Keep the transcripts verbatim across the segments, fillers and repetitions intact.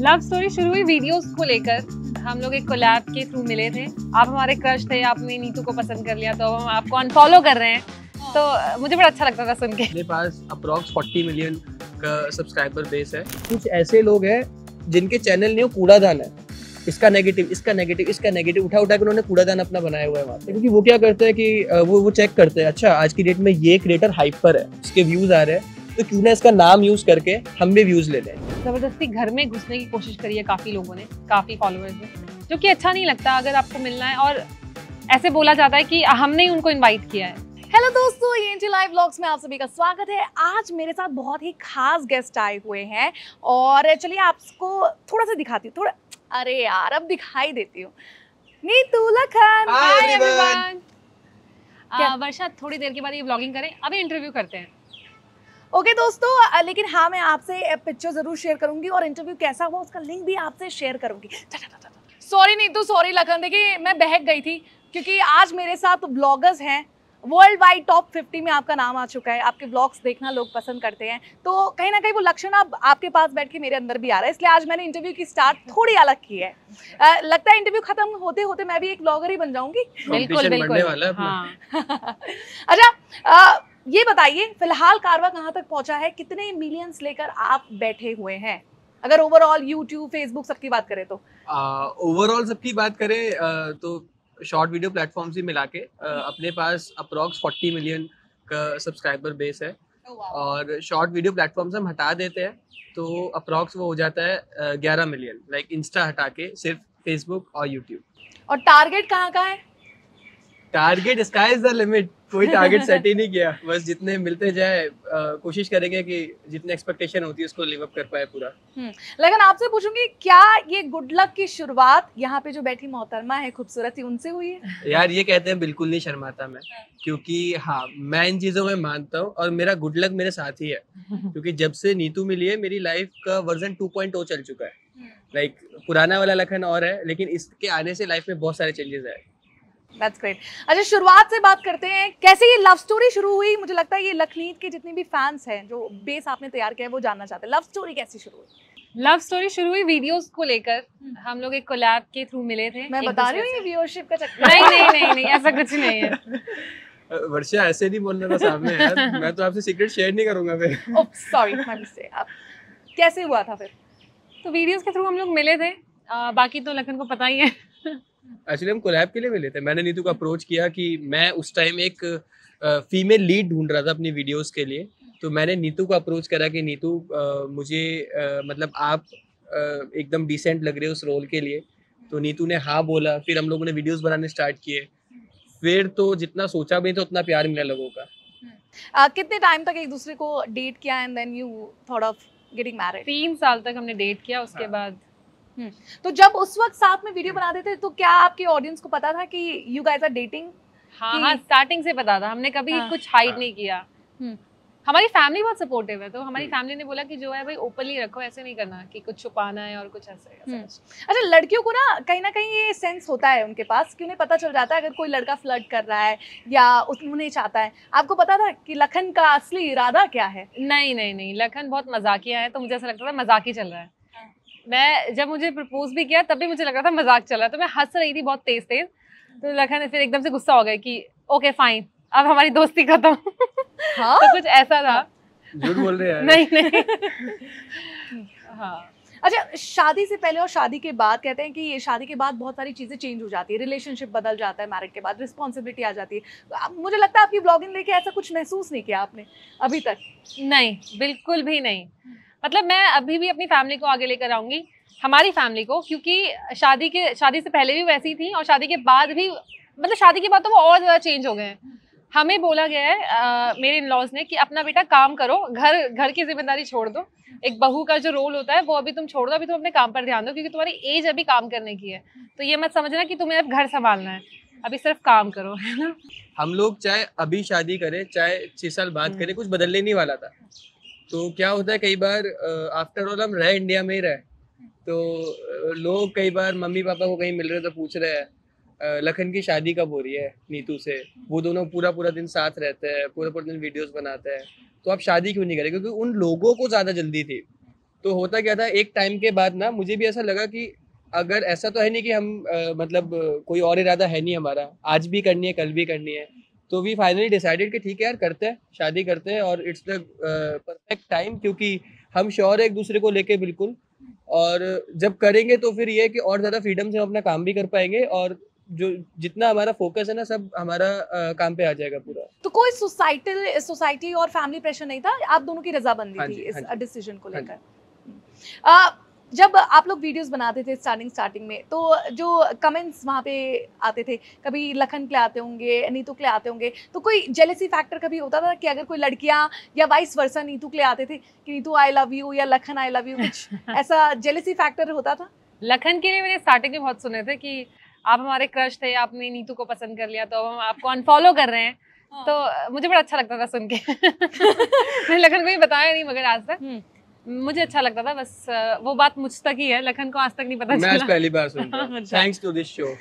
Love story शुरू हुई videos को लेकर। हम लोग एक कोलैब के थ्रू मिले थे। आप हमारे क्रश थे, आपने नीतू को पसंद कर लिया, तो हम आपको अनफॉलो कर रहे हैं। तो मुझे बड़ा अच्छा लगता था सुन के। मेरे पास अप्रॉक्स चालीस मिलियन का सब्सक्राइबर बेस है। कुछ ऐसे लोग हैं जिनके चैनल ने कूड़ादान है, इसका नेगेटिव, इसका नेगेटिव, इसका नेगेटिव उठा उठा के उन्होंने कूड़ादान अपना बनाया हुआ है वहाँ पे। क्योंकि वो क्या करते हैं कि वो वो चेक करते हैं, अच्छा आज की डेट में ये क्रिएटर हाइप पर है, इसके व्यूज आ रहे हैं, तो क्यों ना इसका नाम यूज करके हम भी व्यूज ले लें। जबरदस्ती घर में घुसने की कोशिश करी है काफी लोगों ने, काफी फॉलोअर्स ने, जो कि अच्छा नहीं लगता। अगर आपको मिलना है और ऐसे बोला जाता है कि हमने ही उनको इनवाइट किया है। हेलो दोस्तों, ये एनटी लाइव व्लॉग्स में आप सभी का स्वागत है। आज मेरे साथ बहुत ही खास गेस्ट आए हुए हैं और चलिए आपको थोड़ा सा दिखाती हूँ। थोड़ा अरे यार अब दिखाई देती हूँ। Neetu, Lakhan, hi everyone. क्या वर्षा, थोड़ी देर के बाद ये व्लॉगिंग करें, अभी इंटरव्यू करते हैं। ओके okay, दोस्तों, लेकिन हाँ मैं आपसे पिक्चर जरूर शेयर करूंगी और इंटरव्यू कैसा हुआ उसका लिंक भी आपसे शेयर करूंगी। सॉरी नीतू, सॉरी लखन, देखिए मैं बहक गई थी क्योंकि आज मेरे साथ ब्लॉगर्स हैं। वर्ल्ड वाइड टॉप फिफ्टी में आपका नाम आ चुका है। आपके ब्लॉग्स देखना लोग पसंद करते हैं, तो कहीं ना कहीं वो लक्षण अब आपके पास बैठ के मेरे अंदर भी आ रहा है। इसलिए आज मैंने इंटरव्यू की स्टार्ट थोड़ी अलग की है। आ, लगता है इंटरव्यू खत्म होते होते मैं भी एक ब्लॉगर ही बन जाऊंगी। बिल्कुल बिल्कुल वाला है हाँ। अच्छा, आ, ये बताइए फिलहाल कारवा कहाँ तक पहुंचा है, कितने मिलियंस लेकर आप बैठे हुए हैं? अगर ओवरऑल यूट्यूब, फेसबुक सबकी बात करें तो। ओवरऑल uh, सबकी बात करें uh, तो शॉर्ट वीडियो प्लेटफॉर्म से मिला के uh, अपने पास अप्रॉक्स चालीस मिलियन का सब्सक्राइबर बेस है। oh, wow. और शॉर्ट वीडियो प्लेटफॉर्म से हम हटा देते हैं तो अप्रॉक्स वो हो जाता है ग्यारह मिलियन, लाइक इंस्टा हटा के सिर्फ फेसबुक और यूट्यूब। और टारगेट कहाँ का है? Target sky is the limit, कोई टारगेट सेट ही नहीं किया, बस जितने मिलते जाए कोशिश करेंगे कि जितने एक्सपेक्टेशन होती है उसको लिव अप कर पाए पूरा। लेकिन आपसे पूछूंगी, क्या ये गुड लक की शुरुआत यहाँ पे जो बैठी मोहतरमा है खूबसूरती, उनसे हुई है? यार ये कहते हैं, बिल्कुल नहीं शर्माता मैं, क्योंकि हाँ मैं इन चीजों में मानता हूँ और मेरा गुड लक मेरे साथ ही है। क्योंकि जब से नीतू मिली है मेरी लाइफ का वर्जन टू पॉइंट ओ चल चुका है। लाइक पुराना वाला लखन और है, लेकिन इसके आने से लाइफ में बहुत सारे चेंजेस आए। That's great. अच्छा, शुरुआत से बात करते हैं, कैसे ये लव स्टोरी शुरू हुई? मुझे लगता है ये लखनीत के जितने भी फैंस हैं, जो बेस आपने तैयार किया है, वो जानना चाहते हैं लव स्टोरी कैसे शुरू हुई? लव स्टोरी शुरू हुई वीडियोस को लेकर। हम लोग एक कोलैब के थ्रू मिले थे। मैं बता रही हूँ ये व्यूअरशिप का चक्कर। नहीं नहीं नहीं नहीं ऐसा कुछ नहीं है। वर्षा ऐसे नहीं बोलना था सामने यार, मैं तो आपसे सीक्रेट शेयर नहीं करूंगा फिर। Oh sorry, my mistake. अब कैसे हुआ था फिर? तो वीडियोस के थ्रू हम लोग मिले थे, आ, बाकी तो लखन को पता ही है। एक्चुअली हम कोलैब के लिए मिले थे। मैंने नीतू को अप्रोच किया कि मैं उस टाइम एक फीमेल लीड ढूंढ रहा था अपनी वीडियोस के लिए, तो मैंने नीतू को अप्रोच करा कि नीतू मुझे आ, मतलब आप आ, एकदम डिसेंट लग रहे हो उस रोल के लिए। तो नीतू ने हाँ बोला, फिर हम लोगों ने वीडियोस बनाने स्टार्ट किए। फिर तो जितना सोचा भी तो उतना प्यार मिला लोगों का। आ, कितने टाइम तक एक दूसरे को डेट किया and then you thought of getting married? तीन साल तक हमने डेट किया, उसके हाँ। बाद तो जब उस वक्त साथ में वीडियो बनाते थे तो क्या आपके ऑडियंस को पता था कि यू गाइस आर डेटिंग? हाँ हाँ, स्टार्टिंग से पता था, हमने कभी हाँ, कुछ हाइड हाँ, नहीं किया। हमारी फैमिली बहुत सपोर्टिव है, तो हमारी फैमिली ने बोला कि जो है भाई ओपनली रखो, ऐसे नहीं करना कि कुछ छुपाना है और कुछ ऐसे। अच्छा, लड़कियों को ना कहीं ना कहीं ये सेंस होता है उनके पास कि उन्हें पता चल जाता है अगर कोई लड़का फ्लर्ट कर रहा है या उन्हें चाहता है। आपको पता था कि लखन का असली इरादा क्या है? नहीं नहीं नहीं, लखन बहुत मजाकिया है, तो मुझे ऐसा लगता था मजाक ही चल रहा है। मैं जब मुझे प्रपोज भी किया तब भी मुझे लग रहा था मजाक चल रहा है, तो मैं हंस रही थी बहुत तेज तेज। तो लखन फिर एकदम से गुस्सा हो गया कि ओके फाइन, अब हमारी दोस्ती खत्म। हाँ? तो कुछ ऐसा था। झूठ बोल रहे हैं? नहीं नहीं। हाँ। अच्छा, शादी से पहले और शादी के बाद कहते हैं कि ये शादी के बाद बहुत सारी चीजें चेंज हो जाती है, रिलेशनशिप बदल जाता है, मैरिज के बाद रिस्पॉन्सिबिलिटी आ जाती है। मुझे लगता है आपकी ब्लॉगिंग लेके ऐसा कुछ महसूस नहीं किया आपने अभी तक? नहीं, बिल्कुल भी नहीं। मतलब मैं अभी भी अपनी फैमिली को आगे लेकर आऊंगी, हमारी फैमिली को, क्योंकि शादी के शादी से पहले भी वैसी थी और शादी के बाद भी, मतलब शादी के बाद तो वो और ज़्यादा चेंज हो गए हैं। हमें बोला गया है आ, मेरे इन लॉज ने कि अपना बेटा काम करो, घर घर की जिम्मेदारी छोड़ दो, एक बहू का जो रोल होता है वो अभी तुम छोड़ दो, अभी तुम अपने काम पर ध्यान दो, क्योंकि तुम्हारी एज अभी काम करने की है। तो ये मत समझना कि तुम्हें अब घर संभालना है, अभी सिर्फ काम करो, है ना। हम लोग चाहे अभी शादी करें चाहे छह साल बाद करें, कुछ बदलने नहीं वाला था। तो क्या होता है कई बार, आफ्टर ऑल हम रहे इंडिया में ही रहे, तो लोग कई बार मम्मी पापा को कहीं मिल रहे तो पूछ रहे हैं लखन की शादी कब हो रही है नीतू से। वो दोनों पूरा पूरा दिन साथ रहते हैं, पूरा पूरा दिन वीडियोस बनाते हैं, तो आप शादी क्यों नहीं करें? क्योंकि उन लोगों को ज़्यादा जल्दी थी तो होता क्या था, एक टाइम के बाद ना मुझे भी ऐसा लगा कि अगर ऐसा तो है नहीं कि हम आ, मतलब आ, कोई और इरादा है नहीं हमारा, आज भी करनी है कल भी करनी है, तो वी फाइनली डिसाइडेड कि ठीक है यार करते हैं, शादी करते हैं और इट्स द परफेक्ट टाइम, क्योंकि हम श्योर है एक दूसरे को लेके बिल्कुल। और जब करेंगे तो फिर ये है कि और ज़्यादा फ्रीडम से हम अपना काम भी कर पाएंगे और जो जितना हमारा फोकस है ना सब हमारा आ, काम पे आ जाएगा पूरा। तो कोई सोसाइटल सोसाइटी और फैमिली प्रेशर नहीं था, आप दोनों की रजामंदी हाँ थी जी, इस हाँ जी, डिसीजन को हाँ लेकर? आ, जब आप लोग वीडियोस बनाते थे स्टार्टिंग स्टार्टिंग में, तो जो कमेंट्स वहाँ पे आते थे, कभी लखन के लिए आते होंगे, नीतू के लिए आते होंगे, तो कोई जेलेसी फैक्टर कभी होता था कि अगर कोई लड़कियाँ या वाइस वर्सा नीतू के लिए आते थे कि नीतू आई लव यू या लखन आई लव यू, कुछ ऐसा जेलेसी फैक्टर होता था? लखन के लिए मैंने स्टार्टिंग में बहुत सुने थे कि आप हमारे क्रश थे, आपने नीतू को पसंद कर लिया तो अब हम आपको अनफॉलो कर रहे हैं। हाँ। तो मुझे बड़ा अच्छा लगता था सुन के। मैंने लखन को ही बताया नहीं मगर आज तक मुझे अच्छा लगता था, बस वो बात मुझ तक ही है, लखन को आज तक नहीं पता चला। मैं आज पहली बार सुन रहा हूं, thanks to this show.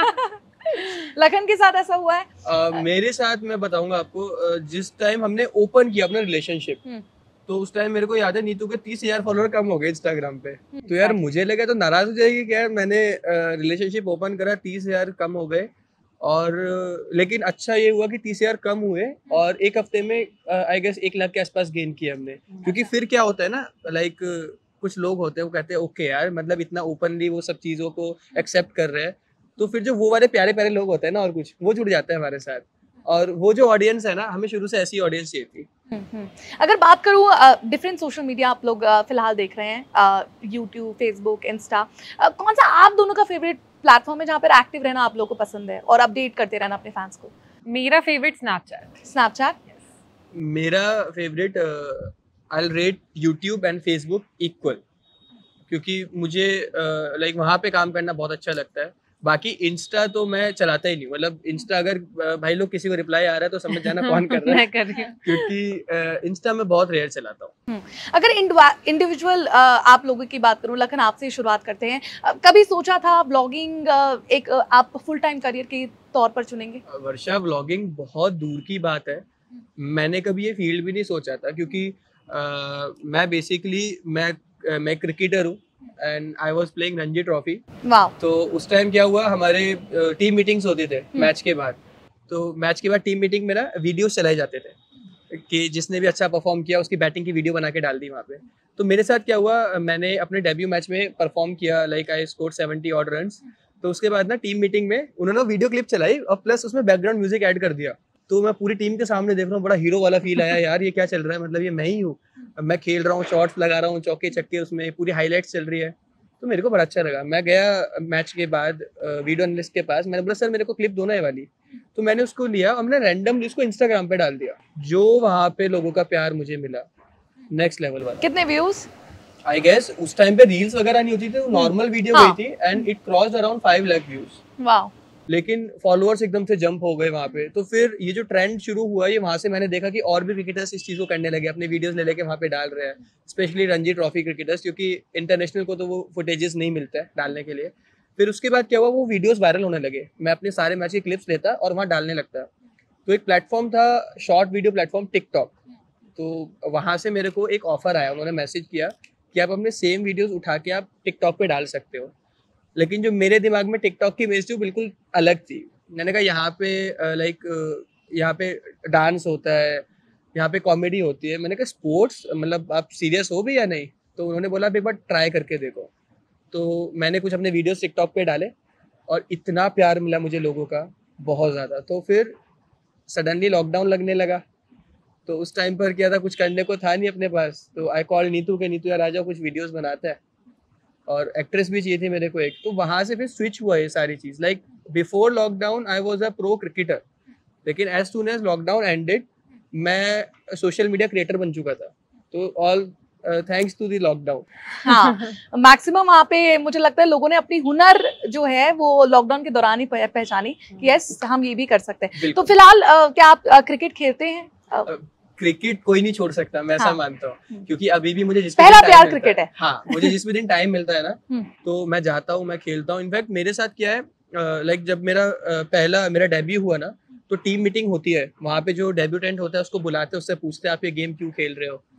Lakhan के साथ ऐसा हुआ है? uh, मेरे साथ मैं बताऊंगा आपको, uh, जिस टाइम हमने ओपन किया अपना रिलेशनशिप, तो उस टाइम मेरे को याद है नीतू के तीस हजार फॉलोअर कम हो गए इंस्टाग्राम पे। तो यार मुझे लगा तो नाराज हो जाएगी कि यार मैंने रिलेशनशिप ओपन करा, तीस हजार कम हो गए। और लेकिन अच्छा ये हुआ कि तीस हजार कम हुए और एक हफ्ते में आई गेस एक लाख के आसपास गेन किया हमने। क्योंकि फिर क्या होता है ना, लाइक कुछ लोग होते हैं वो कहते हैं ओके यार मतलब इतना ओपनली वो सब चीज़ों को एक्सेप्ट कर रहे हैं, तो फिर जो वो वाले प्यारे प्यारे लोग होते हैं ना और कुछ वो जुड़ जाते हैं हमारे साथ। और वो जो ऑडियंस है ना, हमें शुरू से ऐसी ऑडियंस चाहिए थी। अगर बात करूँ डिफरेंट सोशल मीडिया आप लोग uh, फिलहाल देख रहे हैं, यूट्यूब, फेसबुक, इंस्टा, कौन सा आप दोनों का फेवरेट प्लेटफॉर्म है जहाँ पर एक्टिव रहना आप लोगों को पसंद है और अपडेट करते रहना अपने फैंस को? मेरा फेवरेट स्नैपचैट। स्नैपचैट? मेरा favourite I will rate YouTube and Facebook equal, क्योंकि मुझे लाइक uh, वहाँ पे काम करना बहुत अच्छा लगता है। बाकी इंस्टा तो मैं चलाता ही नहीं, मतलब इंस्टा अगर भाई लोग किसी को रिप्लाई आ रहा है तो समझ जाना कौन कर रहा है। कर रही क्योंकि इंस्टा में बहुत रेयर चलाता हूँ। अगर इंडिविजुअल आप लोगों की बात करूँ, लखन आपसे ही शुरुआत करते हैं, कभी सोचा था ब्लॉगिंग एक आप फुल टाइम करियर के तौर पर चुनेंगे? वर्षा, ब्लॉगिंग बहुत दूर की बात है, मैंने कभी ये फील्ड भी नहीं सोचा था, क्योंकि मैं बेसिकली मैं मैं क्रिकेटर हूँ and I was playing Ranji trophy. तो उस टाइम क्या हुआ, हमारे टीम मीटिंग्स होते थे मैच के बाद, तो मैच के बाद टीम मीटिंग में ना वीडियोस चलाए जाते थे कि जिसने भी अच्छा परफॉर्म किया उसकी बैटिंग की वीडियो बना के डाल दी वहाँ पे। तो मेरे साथ क्या हुआ, मैंने अपने डेब्यू मैच में परफॉर्म किया, like I score seventy odd runs. तो उसके बाद ना टीम मीटिंग में उन्होंने वीडियो क्लिप चलाई और प्लस उसमें बैकग्राउंड म्यूजिक ऐड कर दिया। तो मैं पूरी टीम के सामने देख रहा हूँ, बड़ा हीरो वाला फील आया यार, ये क्या चल रहा है, मतलब ये मैं ही हूँ, मैं खेल रहा हूँ, शॉट्स लगा रहा हूँ, चौके चक्के, उसमें पूरी हाईलाइट्स चल रही है। तो मेरे को बड़ा अच्छा लगा। मैं गया मैच के बाद वीडियो एनालिस्ट के पास, मैंने बोला सर मेरे को क्लिप दो ना ये वाली। तो मैंने उसको लिया, हमने रैंडमली उसको इंस्टाग्राम पे डाल दिया। जो वहाँ पे लोगों का प्यार मुझे मिला, नेक्स्ट लेवल वाला। कितने व्यूज? आई गेस उस टाइम पे रील्स वगैरह नहीं होती थी, नॉर्मल वीडियो गई थी and it crossed around five lakh views. वाह। लेकिन फॉलोअर्स एकदम से जंप हो गए वहाँ पे। तो फिर ये जो ट्रेंड शुरू हुआ, ये वहाँ से मैंने देखा कि और भी क्रिकेटर्स इस चीज़ को करने लगे, अपने वीडियोस ले लेके वहाँ पे डाल रहे हैं, स्पेशली रणजी ट्रॉफी क्रिकेटर्स, क्योंकि इंटरनेशनल को तो वो फुटेजेस नहीं मिलता है डालने के लिए। फिर उसके बाद क्या हुआ, वो वीडियोस वायरल होने लगे, मैं अपने सारे मैच के क्लिप्स लेता और वहाँ डालने लगता। तो एक प्लेटफॉर्म था शॉर्ट वीडियो प्लेटफॉर्म टिकटॉक, तो वहाँ से मेरे को एक ऑफर आया, उन्होंने मैसेज किया कि आप अपने सेम वीडियोस उठा के आप टिकटॉक पे डाल सकते हो। लेकिन जो मेरे दिमाग में टिकटॉक की इमेज थी वो बिल्कुल अलग थी। मैंने कहा यहाँ पे लाइक यहाँ पे डांस होता है, यहाँ पे कॉमेडी होती है, मैंने कहा स्पोर्ट्स, मतलब आप सीरियस हो भी या नहीं? तो उन्होंने बोला आप एक बार ट्राई करके देखो। तो मैंने कुछ अपने वीडियोस टिकटॉक पे डाले और इतना प्यार मिला मुझे लोगों का, बहुत ज़्यादा। तो फिर सडनली लॉकडाउन लगने लगा, तो उस टाइम पर क्या था, कुछ करने को था नहीं अपने पास। तो आई कॉल नीतू के, नीतू यार आ जाओ, कुछ वीडियोस बनाते हैं, और एक्ट्रेस भी चाहिए थी मेरे को एक। तो वहाँ से फिर स्विच हुआ ये सारी चीज़। Like before lockdown I was a pro cricketer, लेकिन as soon as lockdown ended मैं सोशल मीडिया क्रिएटर बन चुका था। तो all thanks to the lockdown. हाँ, मैक्सिमम वहाँ पे मुझे लगता है लोगों ने अपनी हुनर जो है वो लॉकडाउन के दौरान ही पहचानी कि यस हम ये भी कर सकते हैं। तो फिलहाल क्या आप क्रिकेट खेलते हैं? क्रिकेट कोई नहीं छोड़ सकता, मैं ऐसा हाँ। मानता हूँ, क्योंकि अभी भी मुझे जिस पहला प्यार क्रिकेट है। हाँ, मुझे जिस भी दिन टाइम मिलता है ना तो मैं जाता हूँ, मैं खेलता हूँ। इनफैक्ट मेरे साथ क्या है, लाइक जब मेरा पहला मेरा डेब्यू हुआ ना, तो टीम मीटिंग होती है वहाँ पे, जो डेब्यूटेंट होता है उसको बुलाते हैं, उससे पूछते हैं आप ये गेम क्यों खेल रहे हो।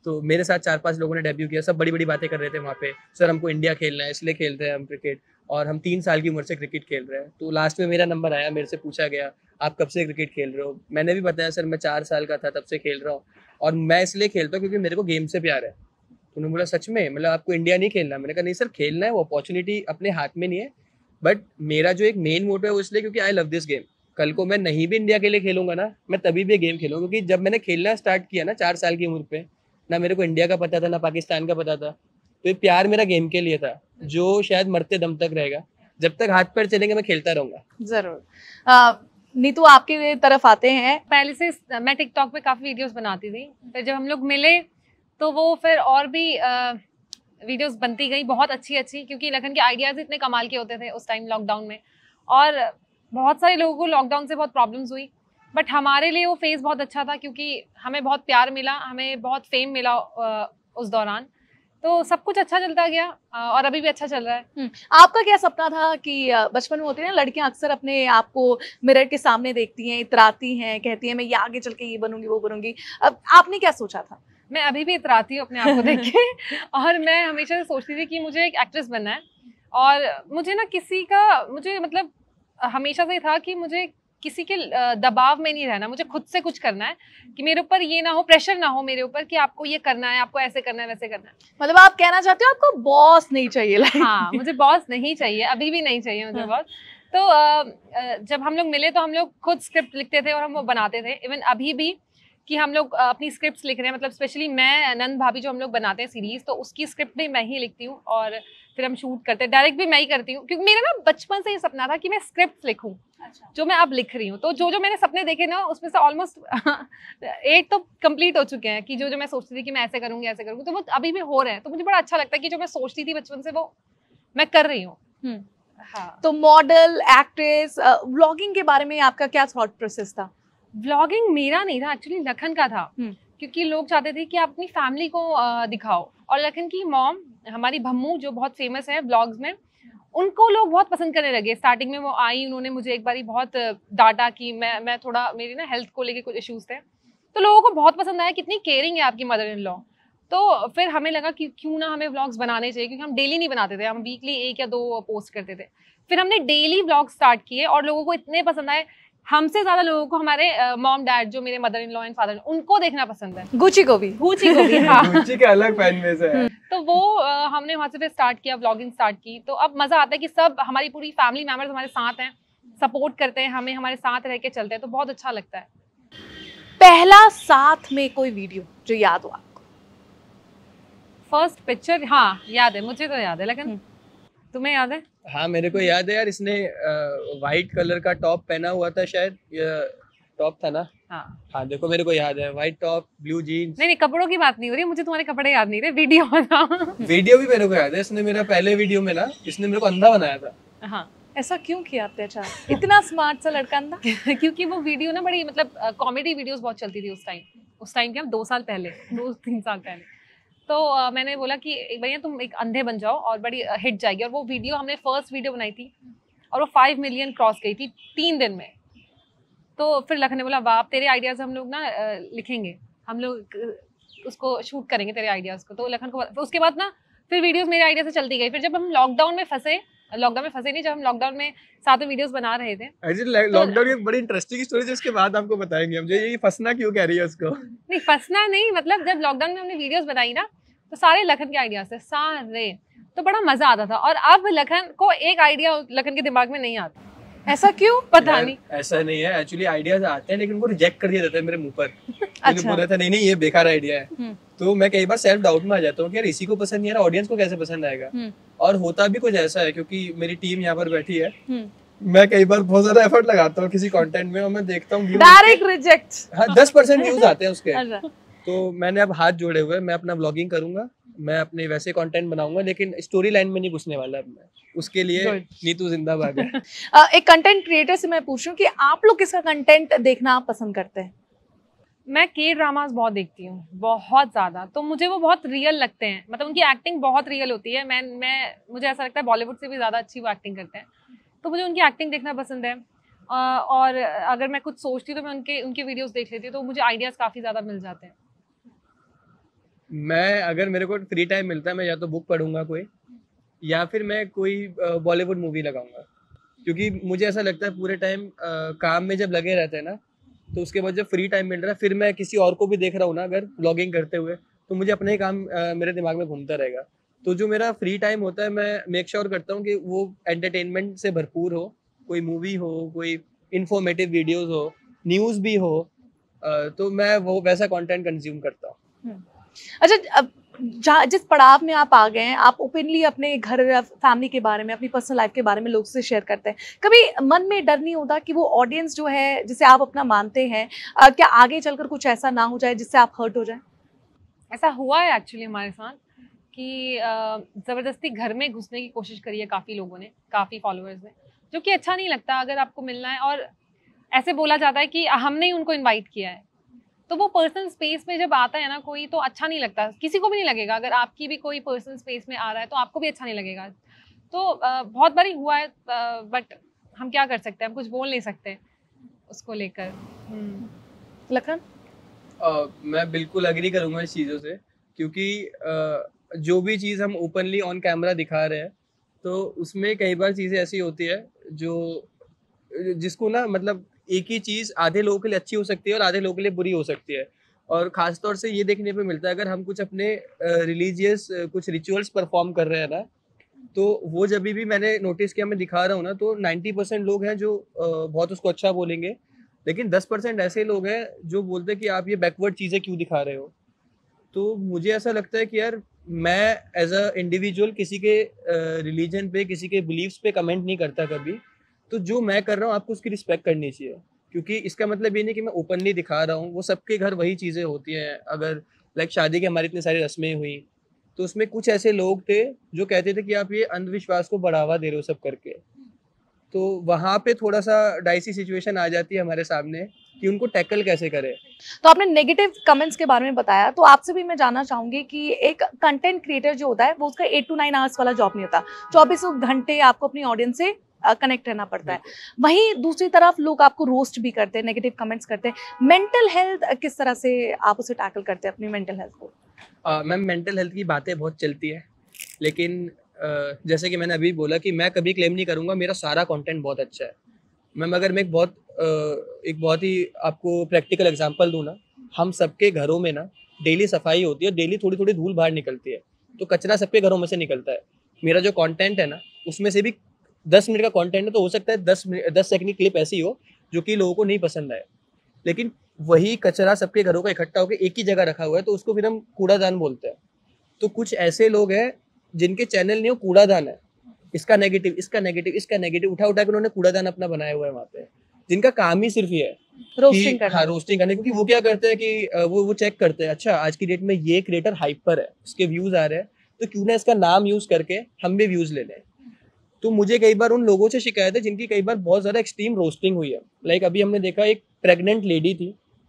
तो मेरे साथ चार पांच लोगों ने डेब्यू किया, सब बड़ी बड़ी बातें कर रहे थे वहाँ पे, सर हमको इंडिया खेलना है इसलिए खेलते हैं हम क्रिकेट, और हम तीन साल की उम्र से क्रिकेट खेल रहे हैं। तो लास्ट में मेरा नंबर आया, मेरे से पूछा गया आप कब से क्रिकेट खेल रहे हो, मैंने भी बताया सर मैं चार साल का था तब से खेल रहा हूँ, और मैं इसलिए खेलता हूँ क्योंकि मेरे को गेम से प्यार है। उन्होंने बोला सच में, मतलब आपको इंडिया नहीं खेलना? मैंने कहा नहीं सर, खेलना है, वो अपॉर्चुनिटी अपने हाथ में नहीं है, बट मेरा जो एक मेन मोटिव है वो इसलिए क्योंकि आई लव दिस गेम। कल को मैं नहीं भी इंडिया के लिए खेलूंगा ना, मैं तभी भी गेम खेलूंगा, क्योंकि जब मैंने खेलना स्टार्ट किया ना चार साल की उम्र पे, ना मेरे को इंडिया का पता था ना पाकिस्तान का पता था, तो ये प्यार मेरा गेम के लिए था जो शायद मरते दम तक रहेगा। जब तक हाथ पैर चलेंगे मैं खेलता रहूंगा। जरूर। नीतू आपकी तरफ आते हैं। पहले से मैं टिकटॉक पे काफी वीडियोस बनाती थी, फिर जब हम लोग मिले तो वो फिर और भी वीडियोस बनती गई बहुत अच्छी अच्छी, क्योंकि लखन के आइडियाज इतने कमाल के होते थे उस टाइम लॉकडाउन में, और बहुत सारे लोगों को लॉकडाउन से बहुत प्रॉब्लम्स हुई, बट हमारे लिए वो फेज बहुत अच्छा था क्योंकि हमें बहुत प्यार मिला, हमें बहुत फेम मिला उस दौरान, तो सब कुछ अच्छा चलता गया और अभी भी अच्छा चल रहा है। आपका क्या सपना था कि बचपन में होती है ना लड़कियां अक्सर अपने आप को मिरर के सामने देखती हैं, इतराती हैं, कहती हैं मैं ये आगे चल के ये बनूंगी वो बनूंगी, अब आपने क्या सोचा था? मैं अभी भी इतराती हूँ अपने आप को देख के और मैं हमेशा सोचती थी कि मुझे एक एक्ट्रेस बनना है, और मुझे ना किसी का, मुझे मतलब हमेशा से था कि मुझे किसी के दबाव में नहीं रहना, मुझे खुद से कुछ करना है, कि मेरे ऊपर ये ना हो, प्रेशर ना हो मेरे ऊपर कि आपको ये करना है, आपको ऐसे करना है, वैसे करना है। मतलब आप कहना चाहते हो आपको बॉस नहीं चाहिए? हाँ, मुझे बॉस नहीं चाहिए, अभी भी नहीं चाहिए मुझे बॉस। तो जब हम लोग मिले तो हम लोग खुद स्क्रिप्ट लिखते थे और हम वो बनाते थे, इवन अभी भी कि हम लोग अपनी स्क्रिप्ट्स लिख रहे हैं, मतलब स्पेशली मैं, नंद भाभी जो हम लोग बनाते हैं सीरीज, तो उसकी स्क्रिप्ट भी मैं ही लिखती हूँ और फिर हम शूट करते हैं, डायरेक्ट भी मैं ही करती हूँ, क्योंकि मेरा ना बचपन से ये सपना था कि मैं स्क्रिप्ट लिखूं। अच्छा। जो मैं अब लिख रही हूँ, तो जो जो मैंने सपने देखे ना उसमें से ऑलमोस्ट एट तो कंप्लीट हो चुके हैं, कि जो जो मैं सोचती थी कि मैं ऐसे करूंगी ऐसे करूंगी, तो वो अभी भी हो रहे हैं, तो मुझे बड़ा अच्छा लगता है कि जो मैं सोचती थी बचपन से वो मैं कर रही हूँ। हाँ। तो मॉडल, एक्ट्रेस, व्लॉगिंग के बारे में आपका क्या थॉट प्रोसेस था? व्लॉगिंग मेरा नहीं था, एक्चुअली लखन का था, क्योंकि लोग चाहते थे कि आप अपनी फैमिली को दिखाओ, और लखन की मॉम हमारी भम्मू जो बहुत फेमस है व्लॉग्स में, उनको लोग बहुत पसंद करने लगे। स्टार्टिंग में वो आई, उन्होंने मुझे एक बारी बहुत डांटा कि मैं मैं थोड़ा, मेरी ना हेल्थ को लेके कुछ इश्यूज थे, तो लोगों को बहुत पसंद आया, कितनी केयरिंग है आपकी मदर इन लॉ। तो फिर हमें लगा कि क्यों ना हमें व्लॉग्स बनाने चाहिए, क्योंकि हम डेली नहीं बनाते थे, हम वीकली एक या दो पोस्ट करते थे। फिर हमने डेली व्लॉग स्टार्ट किए और लोगों को इतने पसंद आए, हमसे ज्यादा लोगों को हमारे मॉम डैड जो मेरे mother in law and father, उनको देखना पसंद है। गुची को भी गुची को भी हाँ। गुची के अलग फैन बेस है। तो वो uh, हमने वहां से फिर स्टार्ट किया, व्लॉगिंग स्टार्ट की, तो अब मजा आता है कि सब हमारी पूरी फैमिली मेंबर्स हमारे साथ हैं, सपोर्ट करते हैं हमें, हमारे साथ रह के चलते हैं, तो बहुत अच्छा लगता है। पहला साथ में कोई वीडियो जो याद हो आपको? फर्स्ट पिक्चर, हाँ याद है, मुझे तो याद है, लेकिन तुम्हें याद है? हाँ मेरे को याद है यार, इसने व्हाइट कलर का टॉप पहना हुआ था, शायद टॉप था ना? हाँ हाँ देखो मेरे को याद है, व्हाइट टॉप, ब्लू जीन्स। नहीं नहीं, कपड़ों की बात नहीं हो रही, मुझे तुम्हारे कपड़े याद नहीं रहे, वीडियो था। वीडियो भी मेरे को याद है, इसने मेरा पहले वीडियो में ना, इसने मेरे को अंधा बनाया था। हाँ, ऐसा क्यों किया अत्याचार? इतना स्मार्ट सा लड़का अंधा? क्योंकि वो वीडियो ना बड़ी, मतलब कॉमेडी वीडियोस बहुत चलती थी उस टाइम, उस टाइम के हम दो साल पहले, दो तीन साल पहले। तो uh, मैंने बोला कि भैया तुम एक अंधे बन जाओ और बड़ी हिट जाएगी, और वो वीडियो हमने फर्स्ट वीडियो बनाई थी और वो फाइव मिलियन क्रॉस गई थी तीन दिन में। तो फिर लखन ने बोला वाह, तेरे आइडियाज हम लोग ना लिखेंगे, हम लोग उसको शूट करेंगे तेरे आइडियाज को। तो लखन को, उसके बाद ना फिर वीडियोस मेरे आइडिया से चलती गई। फिर जब हम लॉकडाउन में फंसे, लॉकडाउन में फंसे नहीं, जब हम लॉकडाउन में साथ में वीडियोस बना रहे थे। लॉकडाउन की बड़ी इंटरेस्टिंग स्टोरी है, इसके बाद आपको बताएंगे हम। ये फंसना क्यों कह रही है उसको? नहीं फंसना नहीं, मतलब जब लॉकडाउन में हमने वीडियोस बनाई ना, तो सारे लखन के आइडियाज थे, सारे, तो बड़ा मजा आता था। और अब लखन को एक आइडिया लखन के दिमाग में नहीं आता। ऐसा क्यों? पता नहीं। ऐसा नहीं है, एक्चुअली आइडियाज आते हैं लेकिन उनको रिजेक्ट कर दिया जाता है मेरे मुंह पर। अच्छा। बोल रहा था नहीं नहीं ये बेकार आइडिया है, तो मैं कई बार सेल्फ डाउट में आ जाता हूँ कि यार इसी को पसंद नहीं आ रहा, ऑडियंस को कैसे पसंद आएगा। और होता भी कुछ ऐसा है, क्योंकि मेरी टीम यहाँ पर बैठी है, मैं कई बार बहुत ज्यादा एफर्ट लगाता हूँ किसी कंटेंट में और मैं देखता हूँ डायरेक्ट रिजेक्ट। हाँ, दस परसेंट व्यूज आते हैं उसके। तो मैंने अब हाथ जोड़े हुए, मैं अपना व्लॉगिंग करूंगा, मैं अपने वैसे कंटेंट बनाऊंगा, लेकिन स्टोरी लाइन में नहीं घुसने वाला अब मैं। उसके लिए नीतू जिंदाबाद है। एक कंटेंट क्रिएटर से मैं पूछूं कि आप लोग किसका कंटेंट देखना पसंद करते हैं? मैं के ड्रामास बहुत देखती हूँ, बहुत ज्यादा, तो मुझे वो बहुत रियल लगते हैं, मतलब उनकी एक्टिंग बहुत रियल होती है। मैं मैं मुझे ऐसा लगता है बॉलीवुड से भी ज्यादा अच्छी वो एक्टिंग करते हैं, तो मुझे उनकी एक्टिंग देखना पसंद है। और अगर मैं कुछ सोचती हूँ तो मैं उनके उनके वीडियोस देख लेती हूँ, तो मुझे आइडियाज काफी ज्यादा मिल जाते हैं। मैं अगर मेरे को फ्री टाइम मिलता है मैं या तो बुक पढ़ूंगा कोई, या फिर मैं कोई बॉलीवुड मूवी लगाऊंगा, क्योंकि मुझे ऐसा लगता है पूरे टाइम काम में जब लगे रहते हैं ना, तो उसके बाद जब फ्री टाइम मिल रहा है फिर मैं किसी और को भी देख रहा हूँ ना अगर ब्लॉगिंग करते हुए, तो मुझे अपना ही काम अ, मेरे दिमाग में घूमता रहेगा। तो जो मेरा फ्री टाइम होता है मैं मेक श्योर करता हूँ कि वो एंटरटेनमेंट से भरपूर हो, कोई मूवी हो, कोई इंफॉर्मेटिव वीडियोस हो, न्यूज़ भी हो, अ, तो मैं वो वैसा कंटेंट कंज्यूम करता हूँ। अच्छा, अब जहाँ जिस पड़ाव में आप आ गए हैं, आप ओपनली अपने घर फैमिली के बारे में, अपनी पर्सनल लाइफ के बारे में लोग से शेयर करते हैं, कभी मन में डर नहीं होता कि वो ऑडियंस जो है जिसे आप अपना मानते हैं, अ, क्या आगे चलकर कुछ ऐसा ना हो जाए जिससे आप हर्ट हो जाए? ऐसा हुआ है एक्चुअली हमारे साथ कि अ, ज़बरदस्ती घर में घुसने की कोशिश करी है काफ़ी लोगों ने, काफ़ी फॉलोअर्स ने, जो कि अच्छा नहीं लगता अगर आपको मिलना है। और ऐसे बोला जाता है कि हमने ही उनको इनवाइट किया है, तो वो पर्सनल स्पेस में जब आता है ना कोई, तो अच्छा नहीं लगता, किसी को भी नहीं लगेगा। अगर आपकी भी कोई पर्सनल स्पेस में आ रहा है तो आपको भी अच्छा नहीं लगेगा। तो अ, बहुत बारी हुआ है, बट हम क्या कर सकते हैं, हम कुछ बोल नहीं सकते उसको लेकर। लखन? Uh, मैं बिल्कुल अग्री करूंगा इस चीज़ों से, क्योंकि uh, जो भी चीज़ हम ओपनली ऑन कैमरा दिखा रहे हैं तो उसमें कई बार चीज़ें ऐसी होती है जो जिसको ना मतलब एक ही चीज़ आधे लोगों के लिए अच्छी हो सकती है और आधे लोगों के लिए बुरी हो सकती है। और ख़ास तौर से ये देखने पे मिलता है अगर हम कुछ अपने रिलीजियस कुछ रिचुअल्स परफॉर्म कर रहे हैं ना, तो वो जब भी मैंने नोटिस किया, मैं दिखा रहा हूँ ना, तो नाइन्टी परसेंट लोग हैं जो uh, बहुत उसको अच्छा बोलेंगे, लेकिन दस परसेंट ऐसे लोग हैं जो बोलते हैं कि आप ये बैकवर्ड चीज़ें क्यों दिखा रहे हो। तो मुझे ऐसा लगता है कि यार मैं एज अ इंडिविजुअल किसी के रिलीजन पे, किसी के बिलीव्स पे कमेंट नहीं करता कभी। तो जो मैं कर रहा हूँ आपको उसकी रिस्पेक्ट करनी चाहिए, क्योंकि इसका मतलब ये नहीं कि मैं ओपनली दिखा रहा हूँ। वो सबके घर वही चीज़ें होती हैं। अगर लाइक शादी की हमारी इतनी सारी रस्में हुई, तो उसमें कुछ ऐसे लोग थे जो कहते थे कि आप ये अंधविश्वास को बढ़ावा दे रहे हो सब करके। तो वहाँ पे थोड़ा सा डाइसी सिचुएशन आ जाती है हमारे सामने कि उनको टैकल कैसे करें। तो आपने नेगेटिव कमेंट्स के बारे में बताया, तो आपसे भी मैं जानना चाहूंगी कि एक कंटेंट क्रिएटर जो होता है वो उसका एट टू नाइन आवर्स वाला जॉब नहीं होता, चौबीसों घंटे आपको अपनी ऑडियंस से कनेक्ट रहना पड़ता है। वहीं दूसरी तरफ लोग आपको रोस्ट भी करते हैं, नेगेटिव कमेंट्स करते हैं। मेंटल हेल्थ किस तरह से आप उसे टैकल करते हैं, अपनी मेंटल हेल्थ को? मैम, मेंटल हेल्थ की बातें बहुत चलती है, लेकिन uh, जैसे कि मैंने अभी बोला कि मैं कभी क्लेम नहीं करूँगा मेरा सारा कंटेंट बहुत अच्छा है। मैम, अगर मैं एक बहुत uh, एक बहुत ही आपको प्रैक्टिकल एग्जांपल दूँ ना, हम सबके घरों में ना डेली सफाई होती है, डेली थोड़ी थोड़ी धूल बाहर निकलती है, तो कचरा सबके घरों में से निकलता है। मेरा जो कंटेंट है ना, उसमें से भी दस मिनट का कंटेंट है, तो हो सकता है दस दस सेकंड की क्लिप ऐसी हो जो कि लोगों को नहीं पसंद आए, लेकिन वही कचरा सबके घरों का इकट्ठा होकर एक ही जगह रखा हुआ है, तो उसको फिर हम कूड़ादान बोलते हैं। तो कुछ ऐसे लोग हैं जिनके चैनल नहीं, वो कूड़ादान है, इसका नेगेटिव, इसका नेगेटिव, इसका नेगेटिव उठा उठा के उन्होंने कूड़ादान अपना बनाया हुआ है वहाँ पे, जिनका काम ही सिर्फ ये है रोस्टिंग करना। हाँ, रोस्टिंग करने। क्योंकि वो क्या करते हैं कि वो वो चेक करते हैं, अच्छा आज की डेट में ये क्रिएटर हाइप पर है, उसके व्यूज आ रहे हैं, तो क्यों ना इसका नाम यूज करके हम भी व्यूज ले लें। तो मुझे कई बार उन लोगों से शिकायत है जिनकी कई बार बहुत ज़्यादा एक्सट्रीम रोस्टिंग हुई है। लाइक अभी हमने देखा एक प्रेग्नेंट लेडी थी,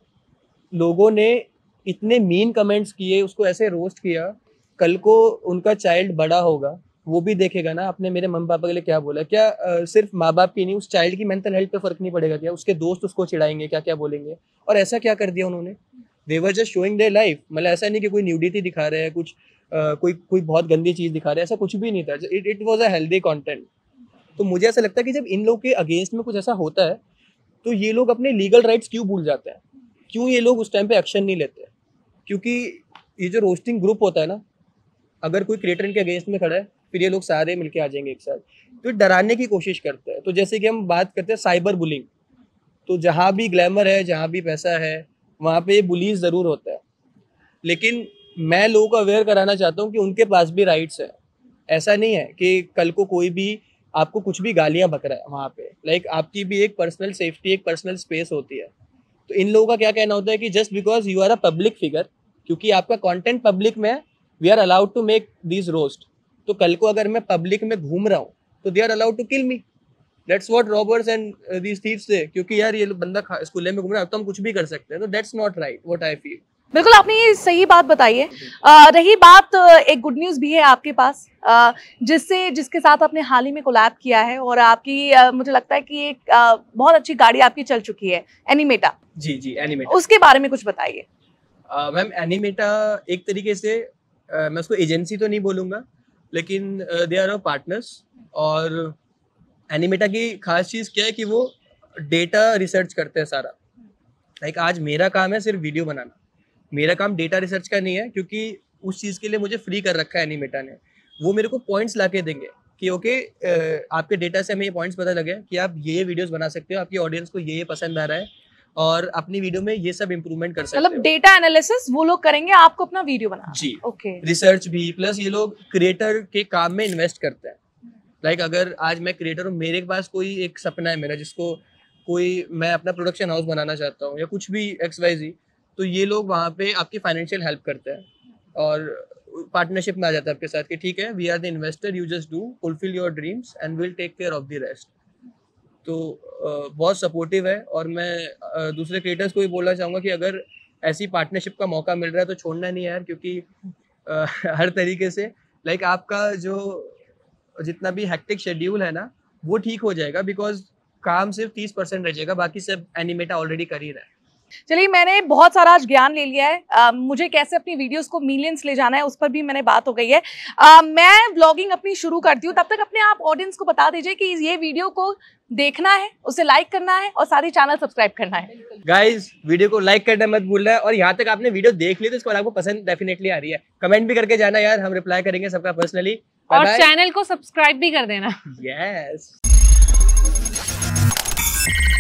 लोगों ने इतने मीन कमेंट्स किए, उसको ऐसे रोस्ट किया। कल को उनका चाइल्ड बड़ा होगा, वो भी देखेगा ना आपने मेरे मम्मी पापा के लिए क्या बोला। क्या आ, सिर्फ माँ बाप की नहीं, उस चाइल्ड की मेंटल हेल्थ पे फर्क नहीं पड़ेगा क्या? उसके दोस्त उसको चिढ़ाएंगे, क्या क्या बोलेंगे। और ऐसा क्या कर दिया उन्होंने, they were just showing their life. मतलब ऐसा नहीं कि कोई न्यूडिटी दिखा रहे हैं, कुछ आ, कोई कोई बहुत गंदी चीज़ दिखा रहे हैं, ऐसा कुछ भी नहीं था। It it was a healthy content. तो मुझे ऐसा लगता है कि जब इन लोग के अगेंस्ट में कुछ ऐसा होता है, तो ये लोग अपने लीगल राइट्स क्यों भूल जाते हैं, क्यों ये लोग उस टाइम पे एक्शन नहीं लेते? क्योंकि ये जो रोस्टिंग ग्रुप होता है ना, अगर कोई क्रिएटर इनके अगेंस्ट में खड़ा है, फिर ये लोग सारे मिलके आ जाएंगे एक साथ, तो डराने की कोशिश करते हैं। तो जैसे कि हम बात करते हैं साइबर बुलिंग, तो जहाँ भी ग्लैमर है, जहाँ भी पैसा है, वहाँ पे बुलीज ज़रूर होता है। लेकिन मैं लोगों को अवेयर कराना चाहता हूँ कि उनके पास भी राइट्स है। ऐसा नहीं है कि कल को कोई भी आपको कुछ भी गालियाँ बक रहा है वहाँ पे। लाइक आपकी भी एक पर्सनल सेफ्टी, एक पर्सनल स्पेस होती है। तो इन लोगों का क्या कहना होता है कि just because you are a public figure, क्योंकि आपका कंटेंट पब्लिक में है, we are allowed to make this roast. तो कल को अगर मैं पब्लिक में घूम रहा हूँ तो they are allowed to kill me. That's what robbers and these thieves से, क्योंकि यार ये बंदा स्कूल में घूम रहा है तो हम कुछ भी कर सकते हैं। तो that's not right, what I feel. बिल्कुल, आपने ये सही बात बताई है। रही बात, एक गुड न्यूज़ भी है आपके पास, आ, जिससे जिसके साथ आपने हाल ही में कोलैब किया है, और आपकी आ, मुझे लगता है कि एक आ, बहुत अच्छी गाड़ी आपकी चल चुकी है, एनिमेटा। जी जी, एनिमेटा। उसके बारे में कुछ बताइए। मैम एनिमेटा एक तरीके से uh, मैं उसको एजेंसी तो नहीं बोलूँगा, लेकिन दे आर पार्टनर्स। और एनिमेटा की खास चीज़ क्या है कि वो डेटा रिसर्च करते हैं सारा। लाइक like, आज मेरा काम है सिर्फ वीडियो बनाना, मेरा काम डेटा रिसर्च का नहीं है, क्योंकि उस चीज़ के लिए मुझे फ्री कर रखा है एनिमेटा ने। वो मेरे को पॉइंट्स ला के देंगे कि ओके आपके डेटा से हमें ये पॉइंट्स पता लगे कि आप ये ये वीडियोस बना सकते हो, आपकी ऑडियंस को ये ये पसंद आ रहा है और अपनी वीडियो में ये सब इम्प्रूवमेंट कर सकते हो। मतलब डेटा एनालिसिस वो लोग करेंगे, आपको अपना वीडियो बनाना। जी ओके। रिसर्च भी, प्लस ये लोग क्रिएटर के काम में इन्वेस्ट करते हैं। लाइक like, अगर आज मैं क्रिएटर हूँ, मेरे पास कोई एक सपना है मेरा, जिसको कोई मैं अपना प्रोडक्शन हाउस बनाना चाहता हूँ या कुछ भी एक्स वाई जी, तो ये लोग वहाँ पे आपकी फाइनेंशियल हेल्प करते हैं और पार्टनरशिप में आ जाता है आपके साथ कि ठीक है, we are the investor, you just do fulfil your dreams and will take care of the rest. तो uh, बहुत सपोर्टिव है। और मैं uh, दूसरे क्रिएटर्स को भी बोलना चाहूँगा कि अगर ऐसी पार्टनरशिप का मौका मिल रहा है तो छोड़ना नहीं है यार, क्योंकि uh, हर तरीके से लाइक like, आपका जो जितना भी हेक्टिक शेड्यूल है ना वो ठीक हो जाएगा, बिकॉज काम सिर्फ तीस परसेंट रह जाएगा, बाकी सब एनिमेटा ऑलरेडी कर ही रहा है। चलिए, मैंने बहुत सारा आज ज्ञान ले लिया है। आ, मुझे कैसे अपनी वीडियोस को मिलियंस ले जाना है उस पर भी मैंने बात हो गई है। आ, मैं व्लॉगिंग अपनी शुरू करती हूँ, तब तक अपने आप ऑडियंस को बता दीजिए कि ये वीडियो को देखना है, उसे लाइक करना है और सारी चैनल सब्सक्राइब करना है। गाइस वीडियो को लाइक करना मत भूलना है, और यहाँ तक आपने वीडियो देख ली तो इसको आपको पसंद डेफिनेटली आ रही है, कमेंट भी करके जाना यार, हम रिप्लाई करेंगे सबका पर्सनली। और चैनल को सब्सक्राइब भी कर देना। यस।